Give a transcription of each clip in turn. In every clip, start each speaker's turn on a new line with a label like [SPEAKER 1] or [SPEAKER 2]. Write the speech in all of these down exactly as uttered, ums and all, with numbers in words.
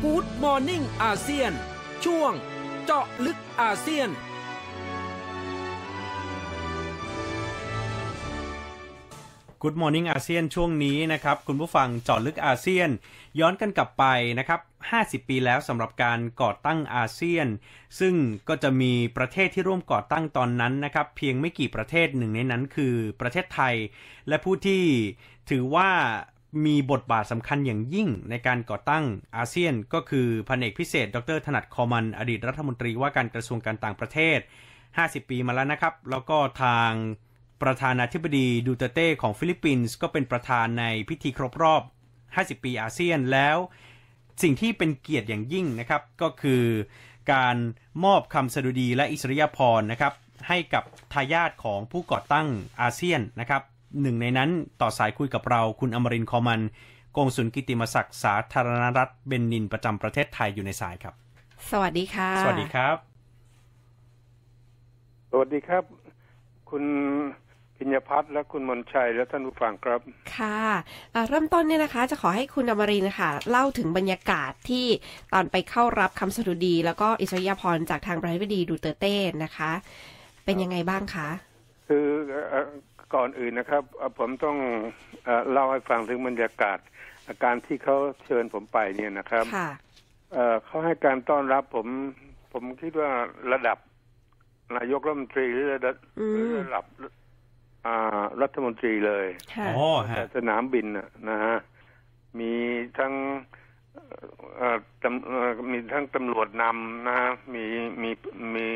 [SPEAKER 1] Good Morning อาเซียนช่วงเจาะลึกอาเซียน
[SPEAKER 2] Good Morning อาเซียนช่วงนี้นะครับคุณผู้ฟังเจาะลึกอาเซียนย้อนกันกลับไปนะครับห้าสิบปีแล้วสำหรับการก่อตั้งอาเซียนซึ่งก็จะมีประเทศที่ร่วมก่อตั้งตอนนั้นนะครับเพียงไม่กี่ประเทศหนึ่งในนั้นคือประเทศไทยและผู้ที่ถือว่ามีบทบาทสำคัญอย่างยิ่งในการก่อตั้งอาเซียนก็คือพันเอกพิเศษดรถนัด คอมันอดีตรัฐมนตรีว่าการกระทรวงการต่างประเทศห้าสิบปีมาแล้วนะครับแล้วก็ทางประธานาธิบดีดูเตเต้ของฟิลิปปินส์ก็เป็นประธานในพิธีครบรอบห้าสิบปีอาเซียนแล้วสิ่งที่เป็นเกียรติอย่างยิ่งนะครับก็คือการมอบคำสดุดีและอิสริยาภรณ์นะครับให้กับทายาทของผู้ก่อตั้งอาเซียนนะครับหนึ่งในนั้นต่อสายคุยกับเราคุณอมรินทร์ คอมันกงสุลกิตติมศักดิ์สาธารณรัฐเบนินประจำประเทศไทยอยู่ในสายครับ
[SPEAKER 3] สวัสดีค่ะ
[SPEAKER 2] สวัสดีครับ
[SPEAKER 4] สวัสดีครับคุณพิญญพัฒน์และคุณมนชัยและท่านผู้ฟังครับ
[SPEAKER 3] ค่ะเริ่มต้นเนี่ยนะคะจะขอให้คุณอมรินทร์นะคะเล่าถึงบรรยากาศที่ตอนไปเข้ารับคำสดุดีแล้วก็อิสริยาภรณ์จากทางประธานาธิบดีดูเตเต้นะคะเป็นยังไงบ้างคะ
[SPEAKER 4] คือก่อนอื่นนะครับผมต้องเล่าให้ฟังถึงบรรยากาศอาการที่เขาเชิญผมไปเนี่ยนะครับเขาให้การต้อนรับผมผมคิดว่าระดับนายกรัฐมนตรีหรือระดับระดับรัฐมนตรีเลยสนามบินนะฮะมีทั้งมีทั้งตำรวจนำนะมีมีมี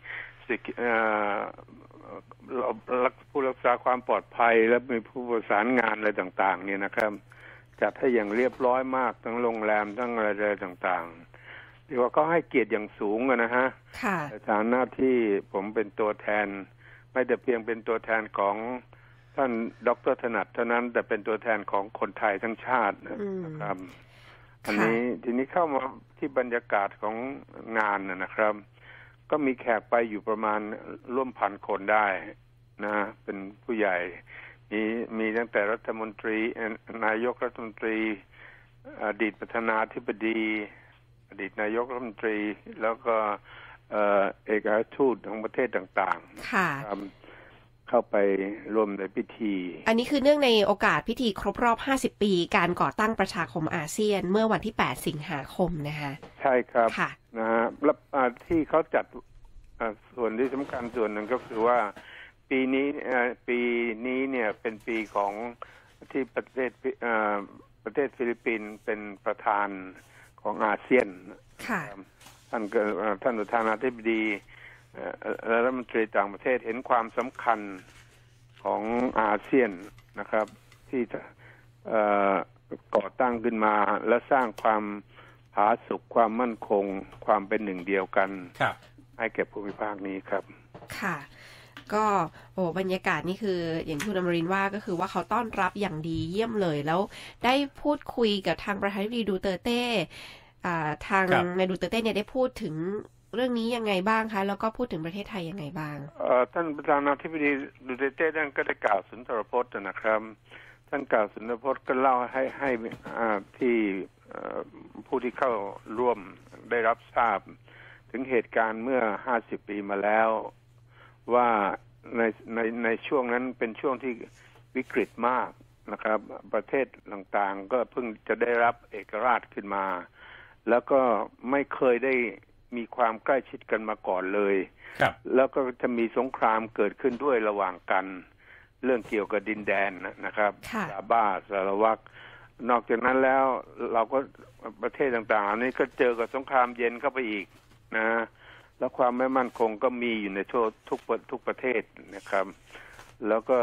[SPEAKER 4] ผู้รักษาความปลอดภัยและมีผู้ประสานงานอะไรต่างๆเนี่ยนะครับจัดให้อย่างเรียบร้อยมากทั้งโรงแรมทั้งอะไรต่างๆที่ว่าก็ให้เกียรติอย่างสูงนะฮะในฐานะที่ผมเป็นตัวแทนไม่แต่เพียงเป็นตัวแทนของท่านดร.ถนัดเท่านั้นแต่เป็นตัวแทนของคนไทยทั้งชาตินะครับอันนี้ทีนี้เข้ามาที่บรรยากาศของงานนะครับก็มีแขกไปอยู่ประมาณร่วมพันคนได้นะเป็นผู้ใหญ่มีมีตั้งแต่รัฐมนตรีนายกรัฐมนตรีอดีตประธานาธิบดีอดีตนายกรัฐมนตรีแล้วก็เอกอัครทูตของประเทศต่างๆค่ะเข้าไปร่วมในพิธี
[SPEAKER 3] อันนี้คือเนื่องในโอกาสพิธีครบรอบห้าสิบปีการก่อตั้งประชาคมอาเซียนเมื่อวันที่แปดสิงหาคมนะคะ
[SPEAKER 4] ใช่ครับนะฮะแล้วที่เขาจัดส่วนที่สำคัญส่วนหนึ่งก็คือว่าปีนี้ปีนี้เนี่ยเป็นปีของที่ประเทศประเทศฟิลิปปินส์เป็นประธานของอาเซียนค่ะท่านท่านประธานาธิบดีและรัฐมนตรีต่างประเทศเห็นความสำคัญของอาเซียนนะครับที่จะก่อตั้งขึ้นมาและสร้างความผาสุกความมั่นคงความเป็นหนึ่งเดียวกันให้แก่ภูมิภาคนี้ครับ
[SPEAKER 3] ค่ะก็โอ้บรรยากาศนี่คืออย่างที่คุณอมรินทร์ว่าก็คือว่าเขาต้อนรับอย่างดีเยี่ยมเลยแล้วได้พูดคุยกับทางประธานาธิบดีดูเตเต้ทางในดูเตเต้เนี่ยได้พูดถึงเรื่องนี้ยังไงบ้างคะแล้วก็พูดถึงประเทศไทยยังไงบ้าง
[SPEAKER 4] ท่านประธานาธิบดีดูเตเต้ท่านก็ได้กล่าวสุนทรพจน์นะครับท่านกล่าวสุนทรพจน์ก็เล่าให้ให้ที่ผู้ที่เข้าร่วมได้รับทราบถึงเหตุการณ์เมื่อห้าสิบปีมาแล้วว่าในในในช่วงนั้นเป็นช่วงที่วิกฤตมากนะครับประเทศต่างๆก็เพิ่งจะได้รับเอกราชขึ้นมาแล้วก็ไม่เคยได้มีความใกล้ชิดกันมาก่อนเลยแล้วก็จะมีสงครามเกิดขึ้นด้วยระหว่างกันเรื่องเกี่ยวกับดินแดนนะครับซาบ้าสารวัตรนอกจากนั้นแล้วเราก็ประเทศต่างๆนี้ก็เจอกับสงครามเย็นเข้าไปอีกนะแล้วความไม่มั่นคงก็มีอยู่ในทั่วทุกทุกประเทศนะครับแล้วก็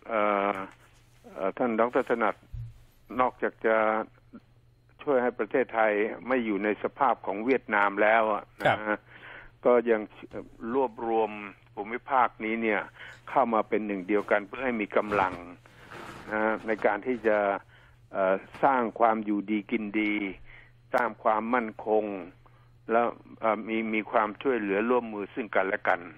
[SPEAKER 4] ท่านดร.ถนัดนอกจากจะช่วยให้ประเทศไทยไม่อยู่ในสภาพของเวียดนามแล้วนะก็ยังรวบรวมภูมิภาคนี้เนี่ยเข้ามาเป็นหนึ่งเดียวกันเพื่อให้มีกำลังนะในการที่จะสร้างความอยู่ดีกินดีสร้างความมั่นคงแล้วมีมีความช่วยเหลือร่วมมือซึ่งกันและกัน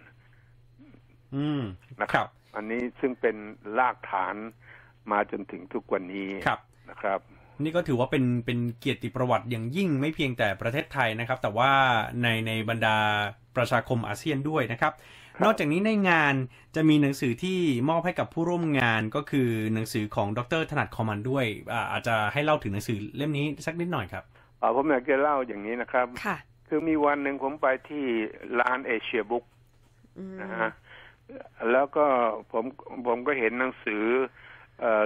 [SPEAKER 4] นะครับอันนี้ซึ่งเป็นรากฐานมาจนถึงทุกวันนี้นะครับ
[SPEAKER 2] นี่ก็ถือว่าเป็นเป็นเกียรติประวัติอย่างยิ่งไม่เพียงแต่ประเทศไทยนะครับแต่ว่าในในบรรดาประชาคมอาเซียนด้วยนะครับนอกจากนี้ในงานจะมีหนังสือที่มอบให้กับผู้ร่วมงานก็คือหนังสือของดร.ถนัดคอมันด้วยอาจจะให้เล่าถึงหนังสือเล่มนี้สักนิดหน่อยครับ
[SPEAKER 4] อ๋อผมอยากจะเล่าอย่างนี้นะครับ
[SPEAKER 3] ค่ะ
[SPEAKER 4] คือมีวันหนึ่งผมไปที่ร้านเอเชียบุ๊กนะฮะแล้วก็ผมผมก็เห็นหนังสือเอ่อ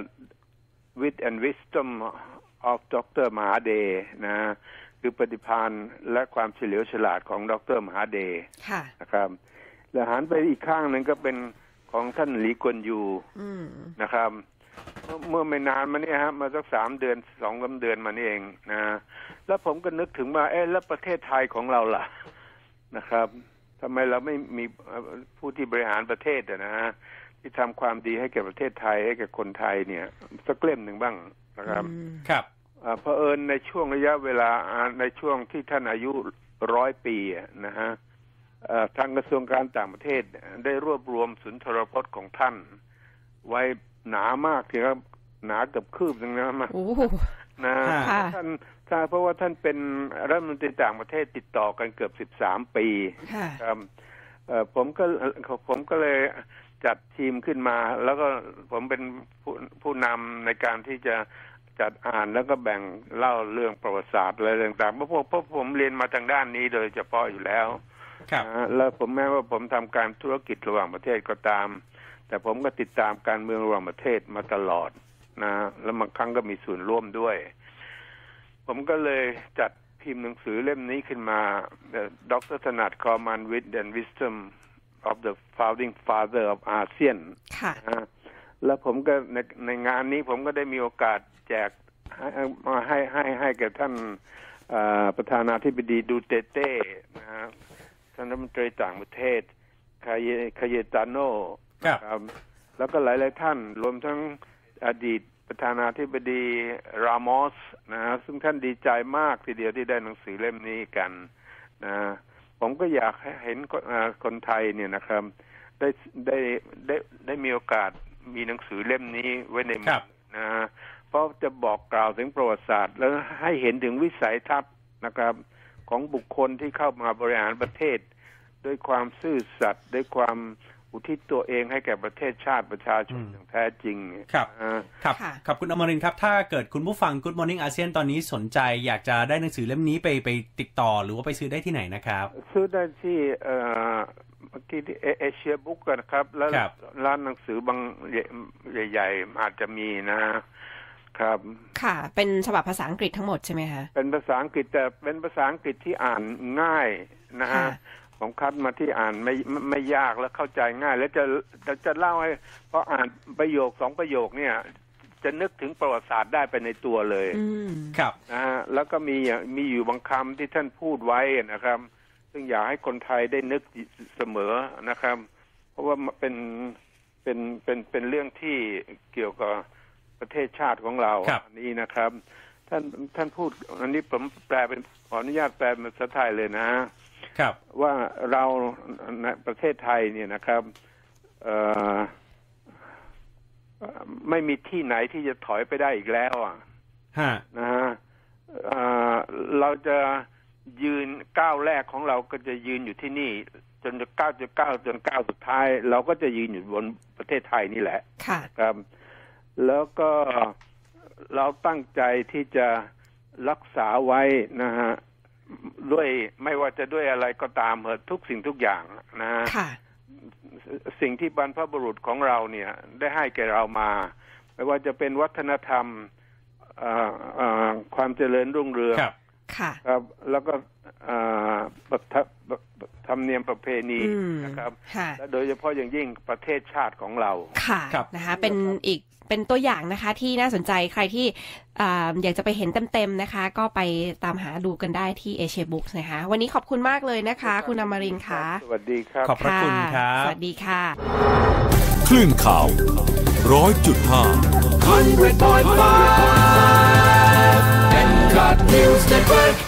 [SPEAKER 4] Wit and Wisdom of ดร.มหาเดชนะคือปฏิภาณและความเฉลียวฉลาดของดร.มหาเดชนะครับแล้วหันไปอีกข้างหนึ่งก็เป็นของท่านหลีกวนยูนะครับเมื่อไม่นานมานี้ฮะมาสักสามเดือนสองสามเดือนมานี่เองนะแล้วผมก็นึกถึงว่าเอ๊ะแล้วประเทศไทยของเราล่ะนะครับทำไมเราไม่มีผู้ที่บริหารประเทศนะฮะที่ทำความดีให้แก่ประเทศไทยให้แก่คนไทยเนี่ยสักเล่มหนึ่งบ้างนะครับ
[SPEAKER 2] ครับ
[SPEAKER 4] เผอิญในช่วงระยะเวลาในช่วงที่ท่านอายุร้อยปีนะฮะทางกระทรวงการต่างประเทศได้รวบรวมสุนทรพจน์ของท่านไว้หนามากทีครับหนาเกือบคืบนึงนะมานะท่านเพราะว่าท่านเป็นรัฐมนตรีต่างประเทศติดต่อกันเกือบสิบสามปีครับผมก็ผมก็เลยจัดทีมขึ้นมาแล้วก็ผมเป็นผู้ผู้นำในการที่จะจัดอ่านแล้วก็แบ่งเล่าเรื่องประวัติศาสตร์อะไรต่างๆเพราะเพราะผมเรียนมาทางด้านนี้โดยเฉพาะอยู่แล้วแล้วผมแม้ว่าผมทำการธุรกิจระหว่างประเทศก็ตามแต่ผมก็ติดตามการเมืองระหว่างประเทศมาตลอดนะแล้วบางครั้งก็มีส่วนร่วมด้วยผมก็เลยจัดพิมพ์หนังสือเล่มนี้ขึ้นมาดร.ถนัดคอมัน Wit and Wisdom of the Founding Father of อาเซียนนะแล้วผมก็ในในงานนี้ผมก็ได้มีโอกาสแจกมาให้ให้ให้แก่ท่านประธานาธิบดีดูเตเต้นะฮะท่านรัฐมนตรีต่างประเทศคาเยคาเยตาโนครับแล้วก็หลายๆท่านรวมทั้งอดีตประธานาธิบดีรามอสนะซึ่งท่านดีใจมากทีเดียวที่ได้หนังสือเล่มนี้กันนะผมก็อยากให้เห็นคนไทยเนี่ยนะครับได้ได้ได้ได้มีโอกาสมีหนังสือเล่มนี้ไว้ในมือนะเพราะจะบอกกล่าวถึงประวัติศาสตร์แล้วให้เห็นถึงวิสัยทัศน์นะครับของบุคคลที่เข้ามาบริหารประเทศด้วยความซื่อสัตย์ด้วยความอุทิศตัวเองให้แก่ประเทศชาติประชาชนอย่างแท้จริง
[SPEAKER 2] ครับครับครับคุณอมรินทร์ครับถ้าเกิดคุณผู้ฟัง Good Morning อาเซียนตอนนี้สนใจอยากจะได้หนังสือเล่มนี้ไปไปติดต่อหรือว่าไปซื้อได้ที่ไหนนะครับ
[SPEAKER 4] ซื้อได้ที่เอ่อที่เอเชียบุ๊กนะครับแล้วร้านหนังสือบางใหญ่ๆอาจจะมีนะครับ
[SPEAKER 3] ค่ะเป็นฉบับภาษาอังกฤษทั้งหมดใช่ไหมคะ
[SPEAKER 4] เป็นภาษาอังกฤษแต่เป็นภาษาอังกฤษที่อ่านง่ายนะฮะผมคัดมาที่อ่านไม่ไม่ยากและเข้าใจง่ายแล้วจะจะจะเล่าให้พออ่านประโยคสองประโยคเนี่ยจะนึกถึงประวัติศาสตร์ได้ไปในตัวเลย
[SPEAKER 2] ครับ
[SPEAKER 4] นะฮะแล้วก็มีมีอยู่บางคำที่ท่านพูดไว้นะครับซึ่งอยากให้คนไทยได้นึกเสมอนะครับเพราะว่าเป็นเป็นเป็นเป็นเรื่องที่เกี่ยวกับประเทศชาติของเราอันนี้นะครับท่านท่านพูดอันนี้ผมแปลเป็นขออนุญาตแปลเป็นภาษาไทยเลยนะครับว่าเราในประเทศไทยเนี่ยนะครับไม่มีที่ไหนที่จะถอยไปได้อีกแล้วอ่ะนะฮะเราจะยืนก้าวแรกของเราก็จะยืนอยู่ที่นี่จนจะก้าวจะก้าวจนก้าวสุดท้ายเราก็จะยืนอยู่บนประเทศไทยนี่แหละครับแล้วก็เราตั้งใจที่จะรักษาไว้นะฮะด้วยไม่ว่าจะด้วยอะไรก็ตามเหอะทุกสิ่งทุกอย่างนะฮะสิ่งที่บรรพบุรุษของเราเนี่ยได้ให้แก่เรามาไม่ว่าจะเป็นวัฒนธรรมความเจริญรุ่งเรืองครับแล้วก็ธรรมเนียมประเพณีนะครับและโดยเฉพาะอย่างยิ่งประเทศชาติของเรา
[SPEAKER 3] ค่ะนะคะเป็นอีกเป็นตัวอย่างนะคะที่น่าสนใจใครที่อยากจะไปเห็นเต็มๆนะคะก็ไปตามหาดูกันได้ที่เอเชียบุ๊กนะคะวันนี้ขอบคุณมากเลยนะคะคุณอมรินทร์ค่ะ
[SPEAKER 4] สวัสดีครับ
[SPEAKER 2] ขอบพระคุณครับ
[SPEAKER 3] สวัสดีค่ะ
[SPEAKER 5] คลื่นข่าว ร้อยจุดห้า
[SPEAKER 1] หนึ่งร้อยจุดห้า N คา News Network